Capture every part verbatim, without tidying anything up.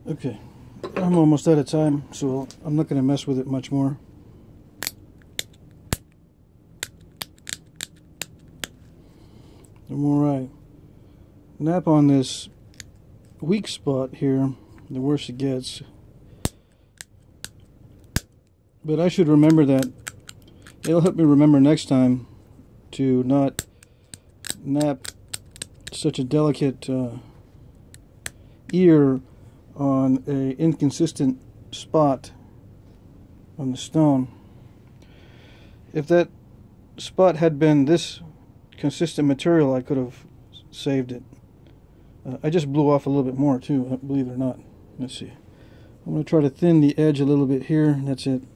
Okay, I'm almost out of time, so I'm not going to mess with it much more. I'm alright. Nap on this weak spot here, the worse it gets. But I should remember that. It'll help me remember next time to not nap such a delicate uh, ear on a inconsistent spot on the stone. If that spot had been this consistent material, I could have saved it. Uh, I just blew off a little bit more too, believe it or not. Let's see. I'm going to try to thin the edge a little bit here, and that's it.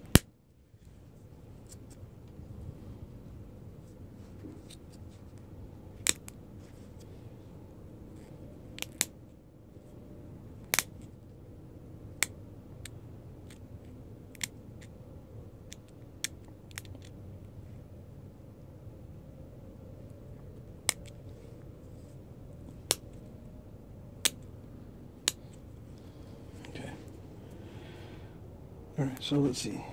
Alright, so let's see.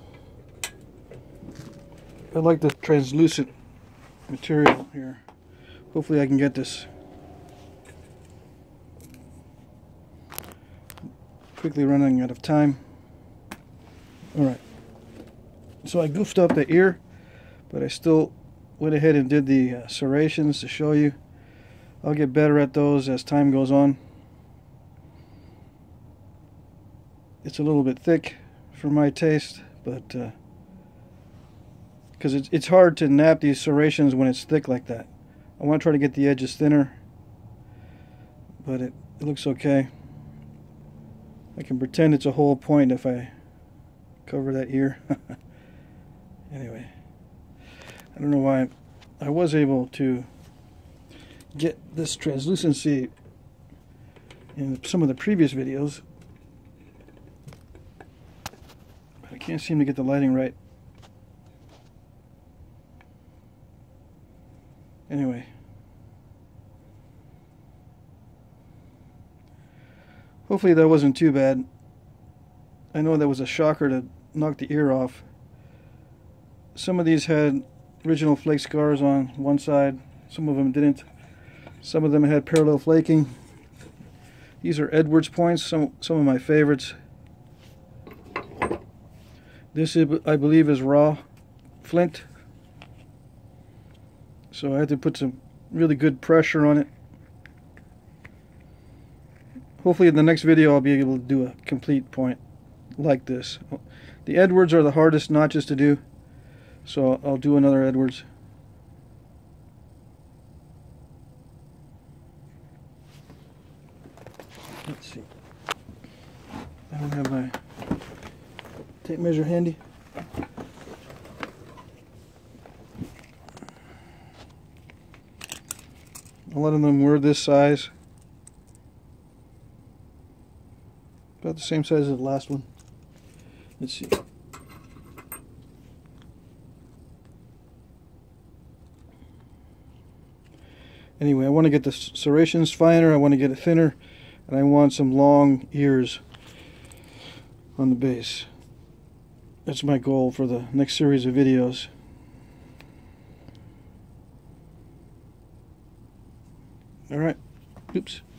I like the translucent material here. Hopefully I can get this. Quickly running out of time. Alright. So I goofed up the ear, but I still went ahead and did the uh, serrations to show you. I'll get better at those as time goes on. It's a little bit thick for my taste, but because uh, it's, it's hard to nap these serrations when it's thick like that. I want to try to get the edges thinner, but it, it looks okay. I can pretend it's a whole point if I cover that ear. Anyway, I don't know why I was able to get this translucency in some of the previous videos. I can't seem to get the lighting right. Anyway. Hopefully that wasn't too bad. I know that was a shocker to knock the ear off. Some of these had original flake scars on one side. Some of them didn't. Some of them had parallel flaking. These are Edwards points, some, some of my favorites. This, is, I believe, is raw flint. So I had to put some really good pressure on it. Hopefully in the next video I'll be able to do a complete point like this. The Edwards are the hardest notches to do, so I'll do another Edwards. Let's see. I don't have my tape measure handy. A lot of them were this size. About the same size as the last one. Let's see. Anyway, I want to get the serrations finer, I want to get it thinner, and I want some long ears on the base. That's my goal for the next series of videos. Alright. Oops.